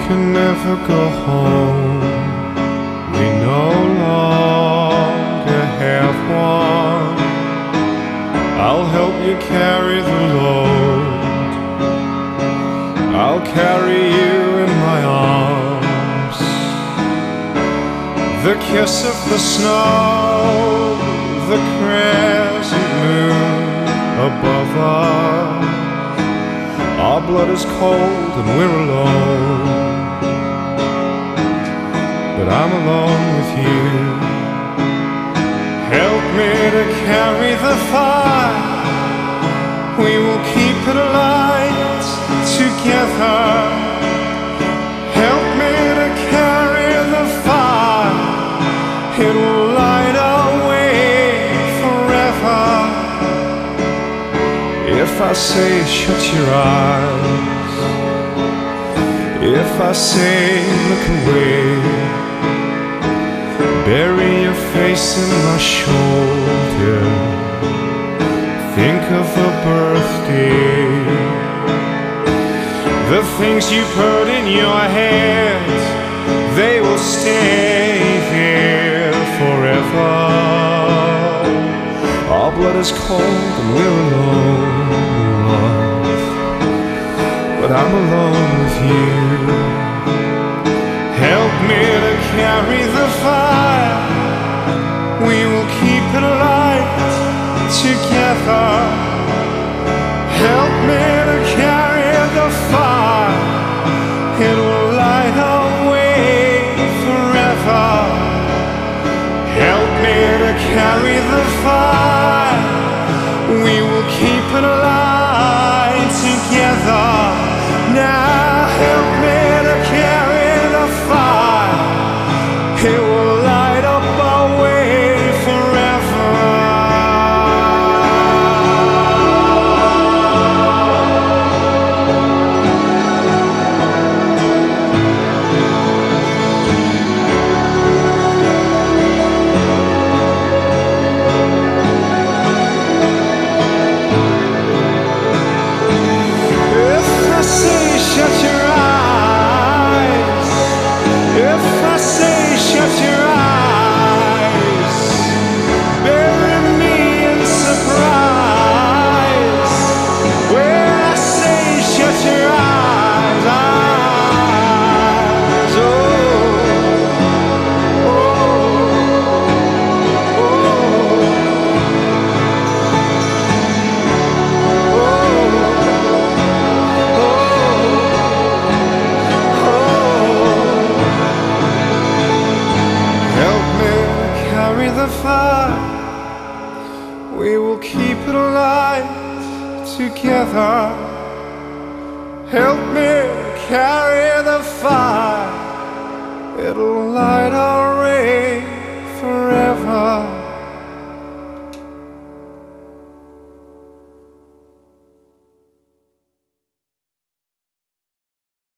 can never go home. We no longer have one. I'll help you carry the load. I'll carry you in my arms. The kiss of the snow, the crescent moon above us. Our blood is cold and we're alone, but I'm alone with you. Help me to carry the fire. We will keep it alight together. Help me to carry the fire. It will light our way forever. If I say shut your eyes, if I say look away, bury your face in my shoulder, think of a birthday, the things you put in your head, they will stay there forever. Our blood is cold and we're alone, but I'm alone with you. Help me to carry the fire. We will keep it alight together. Help me to carry the fire. It will light our way forever. Help me to carry the fire. We will keep it alight together. Now help me to carry the fire. It will light up our way forever. Shut your eyes. If I say shut your eyes, bury me in surprise. When I say shut your eyes, eyes, oh, oh, the fire. We will keep it alight together. Help me carry the fire. It'll light our way